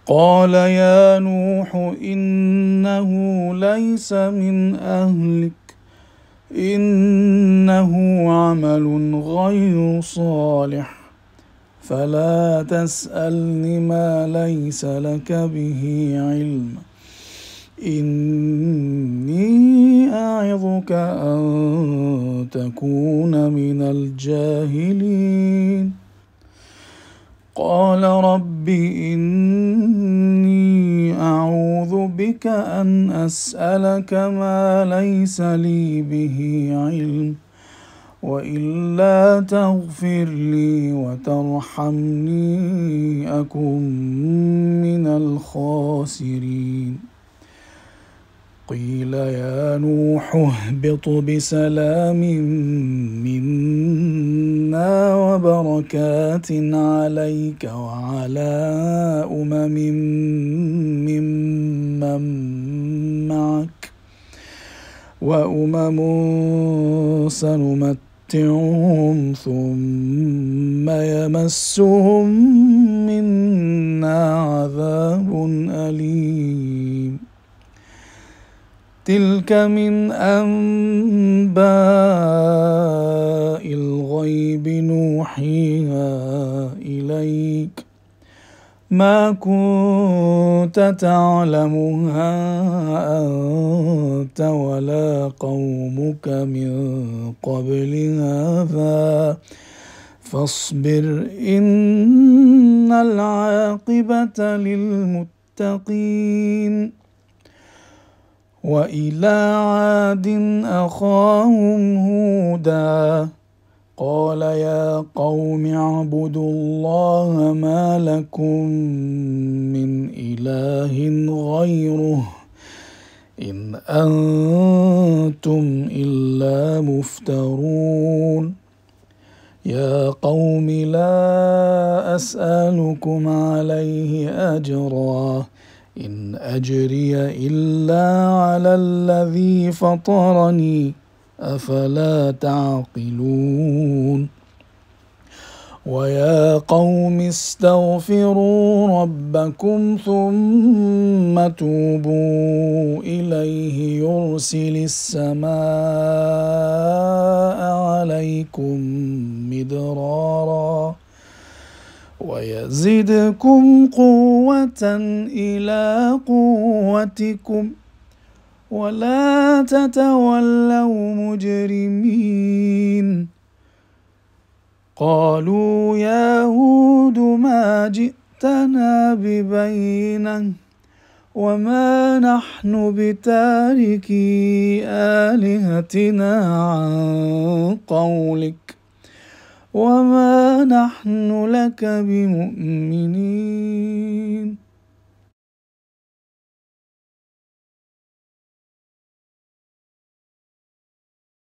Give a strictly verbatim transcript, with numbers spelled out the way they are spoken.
قال يا نوح إنه ليس من أهلك إنه عمل غير صالح فلا تسألني ما ليس لك به علم إني أعظك أن تكون من الجاهلين قال رب إني أعوذ بك أن أسألك ما ليس لي به علم وإلا تغفر لي وترحمني أكن من الخاسرين قيل يا نوح اهبط بسلام منا وبركات عليك وعلى أمم ممن معك وأمم سنمتعهم ثم يمسهم منا عذاب أليم تلك من أنباء الغيب نوحيها إليك ما كنت تعلمها أنت ولا قومك من قبل هذا فاصبر إن العاقبة للمتقين وإلى عاد أخاهم هودا قال يا قوم اعبدوا الله ما لكم من إله غيره إن أنتم إلا مفترون يا قوم لا أسألكم عليه أجرا إن أجري إلا على الذي فطرني أفلا تعقلون ويا قوم استغفروا ربكم ثم توبوا إليه يرسل السماء عليكم مدرارا ويزدكم قوة إلى قوتكم ولا تتولوا مجرمين قالوا يا هود ما جئتنا ببينة وما نحن بتاركي آلهتنا عن قولك وما نحن لك بمؤمنين